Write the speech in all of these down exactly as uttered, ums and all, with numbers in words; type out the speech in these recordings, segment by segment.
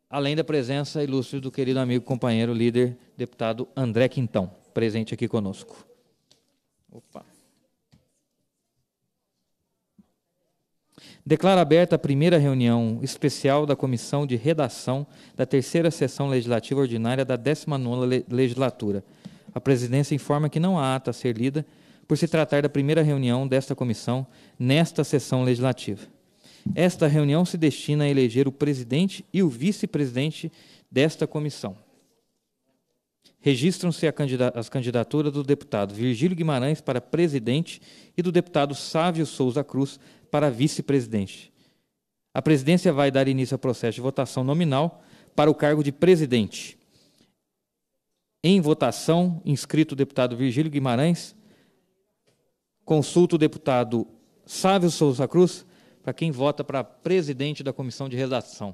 além da presença ilustre do querido amigo, companheiro, líder, deputado André Quintão, presente aqui conosco. Opa. Declaro aberta a primeira reunião especial da Comissão de Redação da terceira Sessão Legislativa Ordinária da décima nona Legislatura. A presidência informa que não há ata a ser lida, por se tratar da primeira reunião desta comissão nesta sessão legislativa. Esta reunião se destina a eleger o presidente e o vice-presidente desta comissão. Registram-se as candidaturas do deputado Virgílio Guimarães para presidente e do deputado Sávio Souza Cruz para vice-presidente. A presidência vai dar início ao processo de votação nominal para o cargo de presidente. Em votação, inscrito o deputado Virgílio Guimarães. Consulta o deputado Sávio Souza Cruz, para quem vota para presidente da Comissão de Redação.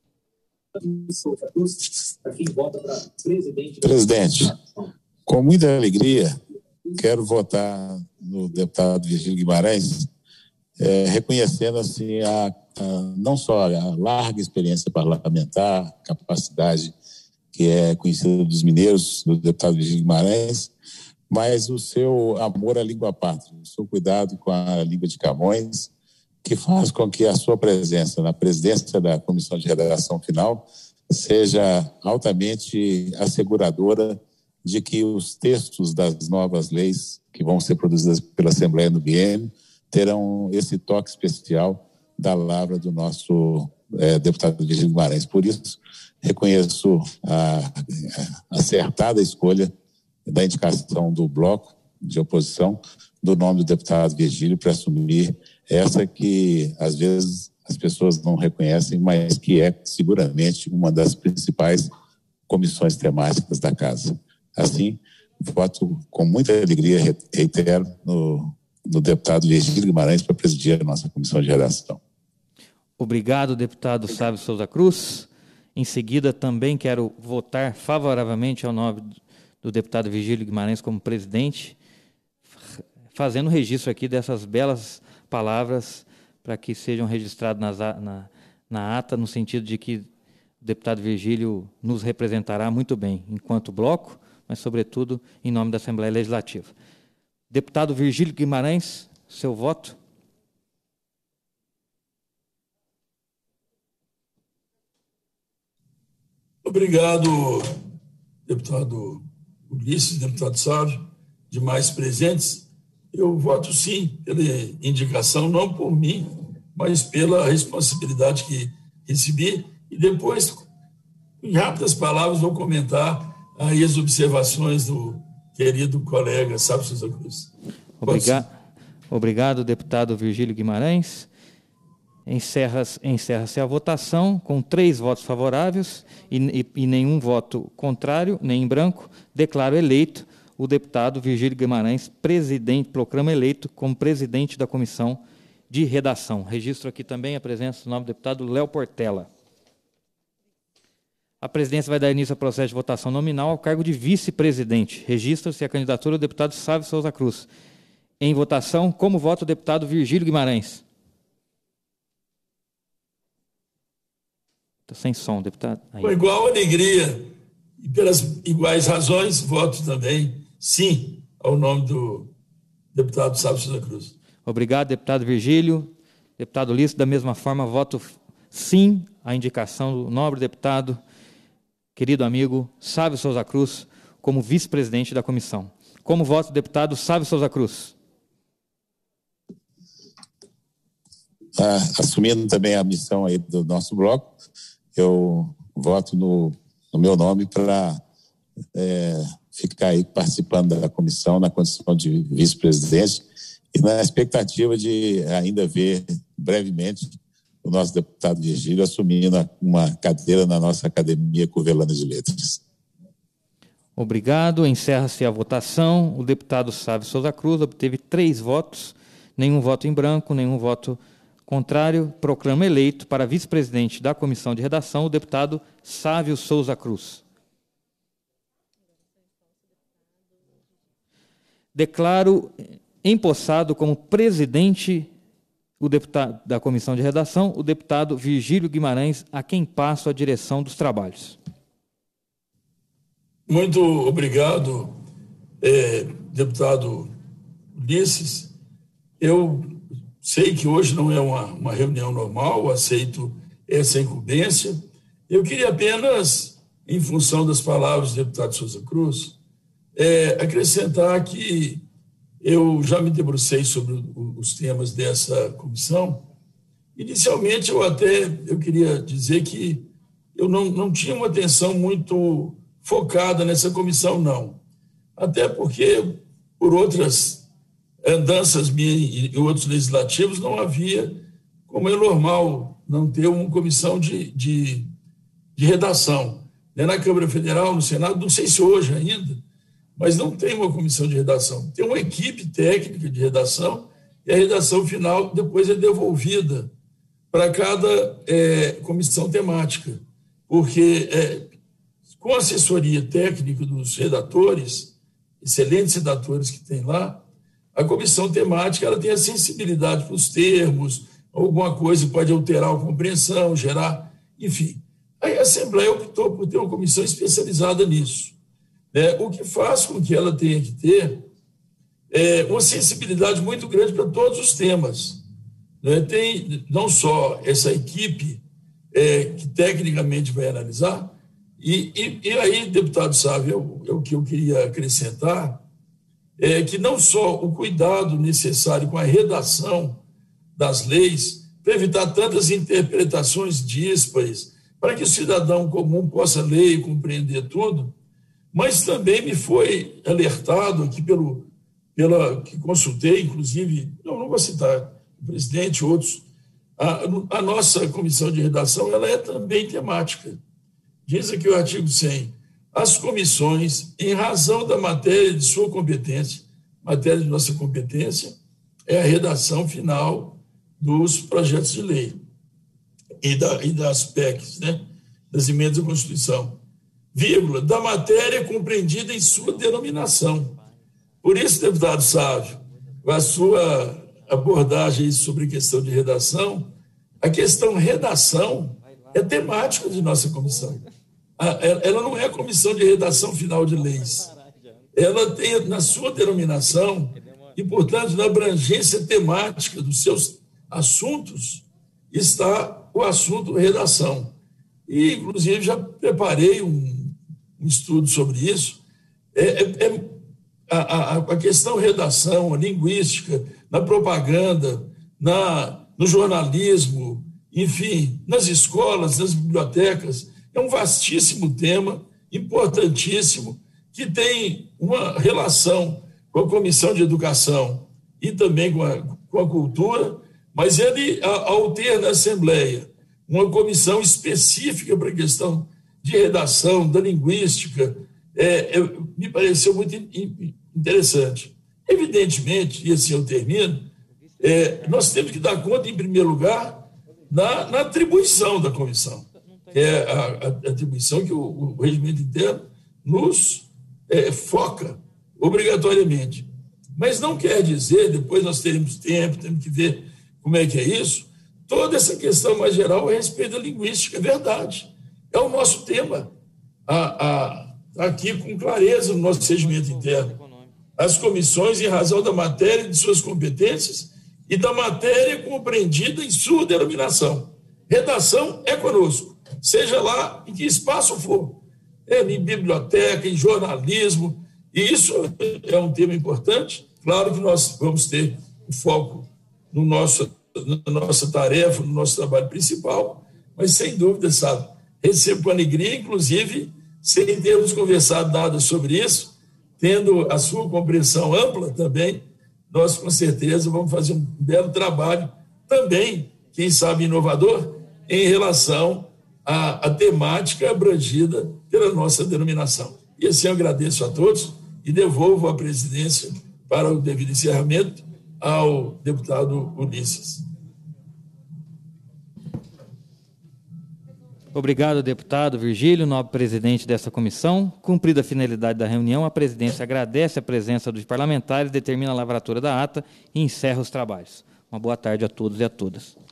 Presidente, com muita alegria, quero votar no deputado Virgílio Guimarães, é, reconhecendo assim, a, a, não só a larga experiência parlamentar, capacidade que é conhecida dos mineiros, do deputado Virgílio Guimarães, mas o seu amor à língua pátria, o seu cuidado com a língua de Camões, que faz com que a sua presença na presidência da Comissão de Redação Final seja altamente asseguradora de que os textos das novas leis que vão ser produzidas pela Assembleia no biênio terão esse toque especial da lavra do nosso é, deputado Virgílio Guimarães. Por isso, reconheço a, a acertada escolha da indicação do bloco de oposição do nome do deputado Virgílio para assumir essa que, às vezes, as pessoas não reconhecem, mas que é seguramente uma das principais comissões temáticas da Casa. Assim, voto com muita alegria, reitero, no, no deputado Virgílio Guimarães para presidir a nossa comissão de redação. Obrigado, deputado Sávio Souza Cruz. Em seguida, também quero votar favoravelmente ao nome do deputado Virgílio Guimarães como presidente, fazendo registro aqui dessas belas palavras para que sejam registradas nas, na, na ata, no sentido de que o deputado Virgílio nos representará muito bem, enquanto bloco, mas, sobretudo, em nome da Assembleia Legislativa. Deputado Virgílio Guimarães, seu voto. Obrigado, deputado Ulisses, deputado Sávio, demais presentes. Eu voto sim pela indicação, não por mim, mas pela responsabilidade que recebi. E depois, em rápidas palavras, vou comentar aí as observações do querido colega Sávio Souza Cruz. Obrigado, obrigado, deputado Virgílio Guimarães. Encerra-se encerra a votação com três votos favoráveis e, e, e nenhum voto contrário, nem em branco. Declaro eleito o deputado Virgílio Guimarães, presidente, proclama eleito como presidente da Comissão de Redação. Registro aqui também a presença do novo deputado Léo Portela. A presidência vai dar início ao processo de votação nominal ao cargo de vice-presidente. Registra-se a candidatura do deputado Sávio Souza Cruz. Em votação, como vota o deputado Virgílio Guimarães? Está sem som, deputado. Aí. Com igual alegria e pelas iguais razões, voto também sim ao nome do deputado Sávio Souza Cruz. Obrigado, deputado Virgílio. Deputado Ulisses, da mesma forma, voto sim à indicação do nobre deputado, querido amigo Sávio Souza Cruz, como vice-presidente da comissão. Como voto o deputado Sávio Souza Cruz? Ah, assumindo também a missão aí do nosso bloco, eu voto no, no meu nome para é, ficar aí participando da comissão na condição de vice-presidente e na expectativa de ainda ver brevemente o nosso deputado Virgílio assumindo uma cadeira na nossa Academia Curvelana de Letras. Obrigado. Encerra-se a votação. O deputado Sávio Souza Cruz obteve três votos, nenhum voto em branco, nenhum voto contrário. Proclama eleito para vice-presidente da Comissão de Redação o deputado Sávio Souza Cruz. Declaro empossado como presidente o deputado da Comissão de Redação, o deputado Virgílio Guimarães, a quem passo a direção dos trabalhos. Muito obrigado, é, deputado Ulisses. Eu sei que hoje não é uma, uma reunião normal, aceito essa incumbência. Eu queria apenas, em função das palavras do deputado Souza Cruz, é, acrescentar que eu já me debrucei sobre os temas dessa comissão. Inicialmente, eu até eu queria dizer que eu não, não tinha uma atenção muito focada nessa comissão, não. Até porque, por outras andanças minhas e outros legislativos, não havia, como é normal, não ter uma comissão de, de, de redação. Na Câmara Federal, no Senado, não sei se hoje ainda, mas não tem uma comissão de redação. Tem uma equipe técnica de redação e a redação final depois é devolvida para cada é, comissão temática, porque é, com a assessoria técnica dos redatores, excelentes redatores que tem lá, a comissão temática ela tem a sensibilidade para os termos, alguma coisa pode alterar a compreensão, gerar, enfim. Aí a Assembleia optou por ter uma comissão especializada nisso, né? O que faz com que ela tenha que ter é, uma sensibilidade muito grande para todos os temas, né? Tem não só essa equipe é, que tecnicamente vai analisar, e, e, e aí, deputado Sávio, é o que eu queria acrescentar, é que não só o cuidado necessário com a redação das leis, para evitar tantas interpretações díspares, para que o cidadão comum possa ler e compreender tudo, mas também me foi alertado aqui pelo, pela que consultei, inclusive, não, não vou citar o presidente, outros, a, a nossa comissão de redação ela é também temática. Diz aqui o artigo cem, as comissões, em razão da matéria de sua competência, matéria de nossa competência, é a redação final dos projetos de lei e, da, e das P E Cs, né, das emendas à Constituição, vírgula, da matéria compreendida em sua denominação. Por isso, deputado Sávio, com a sua abordagem sobre questão de redação, a questão redação é temática de nossa comissão. Ela não é a comissão de redação final de leis. Ela tem na sua denominação e, portanto, na abrangência temática dos seus assuntos está o assunto redação. E, inclusive, já preparei um, um estudo sobre isso. É, é, a, a, a questão redação, a linguística, na propaganda, na, no jornalismo, enfim, nas escolas, nas bibliotecas, é um vastíssimo tema, importantíssimo, que tem uma relação com a Comissão de Educação e também com a, com a Cultura, mas ele, ao ter na Assembleia uma comissão específica para a questão de redação, da linguística, é, é, me pareceu muito interessante. Evidentemente, e assim eu termino, é, nós temos que dar conta, em primeiro lugar, na, na atribuição da comissão, que é a, a atribuição que o, o regimento interno nos é, foca obrigatoriamente. Mas não quer dizer, depois nós teremos tempo, temos que ver como é que é isso, toda essa questão mais geral a respeito da linguística, é verdade. É o nosso tema. A, a, aqui, com clareza, no nosso regimento interno. As comissões, em razão da matéria e de suas competências e da matéria compreendida em sua denominação. Redação é conosco, seja lá em que espaço for. É em biblioteca, em jornalismo, e isso é um tema importante. Claro que nós vamos ter o foco no nosso, na nossa tarefa, no nosso trabalho principal, mas, sem dúvida, sabe, recebo com alegria, inclusive, sem termos conversado nada sobre isso, tendo a sua compreensão ampla também, nós, com certeza, vamos fazer um belo trabalho também, quem sabe inovador, em relação à, à temática abrangida pela nossa denominação. E assim eu agradeço a todos e devolvo a presidência para o devido encerramento ao deputado Ulisses. Obrigado, deputado Virgílio, nobre presidente dessa comissão. Cumprida a finalidade da reunião, a presidência agradece a presença dos parlamentares, determina a lavratura da ata e encerra os trabalhos. Uma boa tarde a todos e a todas.